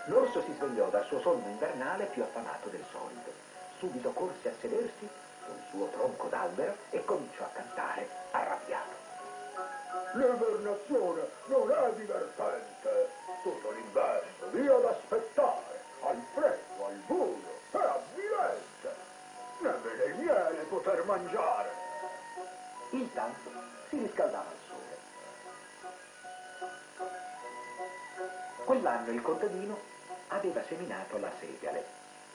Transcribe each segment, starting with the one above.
L'orso si svegliò dal suo sonno invernale più affamato del solito. Subito corse a sedersi sul suo tronco d'albero e cominciò a cantare, arrabbiato. L'ivernazione non è divertente. Tutto l'inverno lì ad aspettare, al freddo, al buio, è avvilente. Nemmeno il miele poter mangiare. Intanto si riscaldava il sole. Quell'anno il contadino aveva seminato la segale.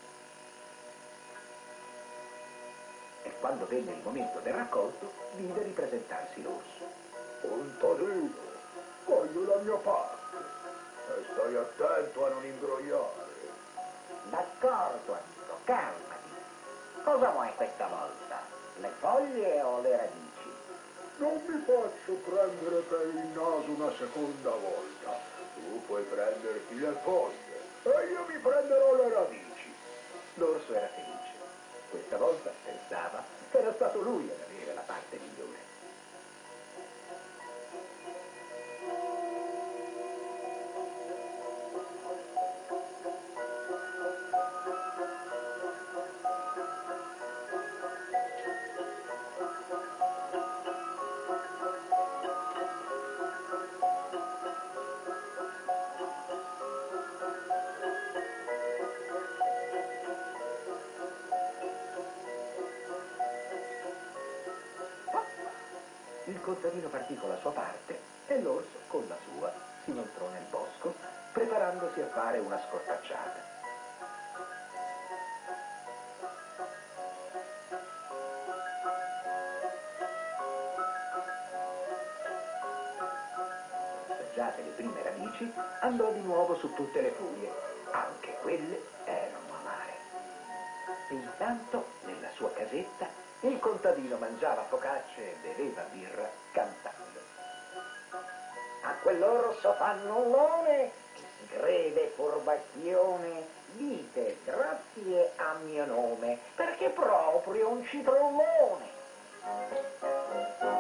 E quando venne il momento del raccolto, vide ripresentarsi l'orso. Contadino, voglio la mia parte. E stai attento a non imbrogliare. D'accordo, amico, calmati. Cosa vuoi questa volta? Le foglie o le radici? Non mi faccio prendere per il naso una seconda volta. Tu puoi prenderti le foglie e io mi prenderò le radici. L'orso era felice. Questa volta pensava che era stato lui ad avere la parte migliore. Il contadino partì con la sua parte e l'orso con la sua si inoltrò nel bosco, preparandosi a fare una scorpacciata. Assaggiate le prime radici, andò di nuovo su tutte le furie. Anche quelle erano amare. Intanto, nella sua casetta, il contadino mangiava focacce e beveva birra cantando. A quell'orso fannullone, che si crede furbacchione, dite grazie a mio nome, perché proprio un citrollone.